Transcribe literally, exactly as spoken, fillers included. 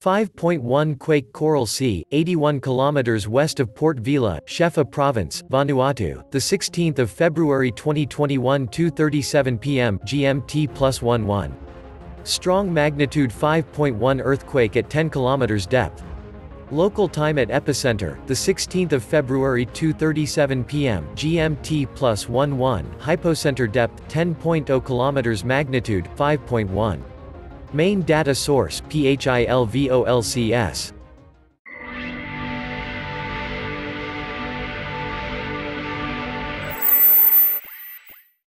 five point one quake Coral Sea, eighty-one kilometers west of Port-Vila, Shefa Province, Vanuatu, the sixteenth of February twenty twenty-one, two thirty-seven p m G M T plus eleven. Strong magnitude five point one earthquake at ten kilometers depth. Local time at epicenter, the sixteenth of February, two thirty-seven p m G M T plus eleven. Hypocenter depth ten point zero kilometers. Magnitude five point one. Main data source: P H I L V O L C S.